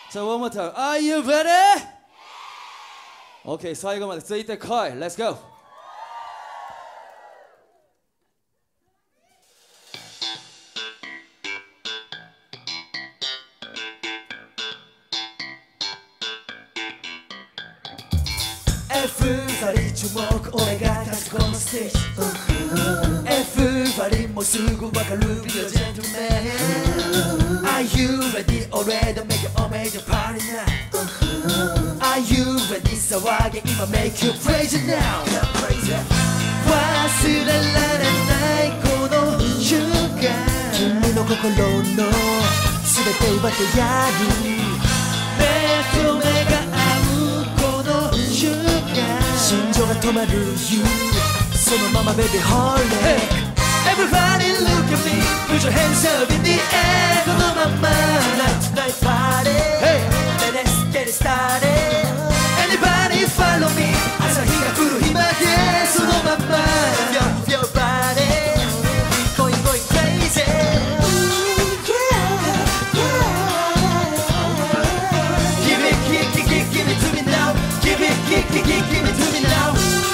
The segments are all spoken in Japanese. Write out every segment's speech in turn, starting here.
じゃあ one more time. Are you ready? OK 最後までついてこい Let's go! Everybody 注目俺が立つこのステージ Everybody もうすぐわかる Be a gentleman Are you ready already make it a major party now Are you ready 騒げ今 make you crazy now 忘れられないこの瞬間君の心の全て奪ってやる目と目が合うこの瞬間心情が止まる You そのまま baby hold it Everybody look at me Put your hands up in the air このまま Night tonight party Let's get it started Anybody follow me 朝日が来る日までそのまま Your body Going crazy Give it to me now Give it to me now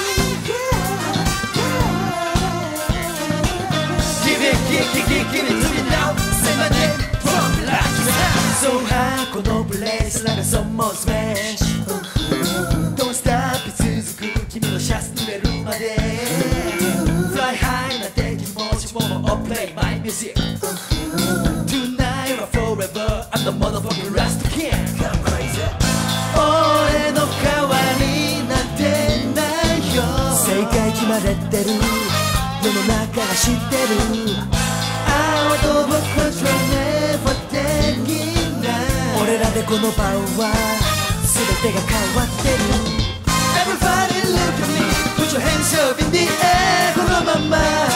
Give it to me now Say my name from Lucky Sound So high このブレースなんかそもスマッシュ Don't stop 続く君のシャツ濡れるまで Fly high なって気持ちも Oh play my music Tonight or forever I'm the motherfucking last king俺の代わりなんてないよ正解決まれてる世の中が知ってる Out of control never できない俺らでこの場は全てが変わってる Everybody look at me Put your hands up in the air このまま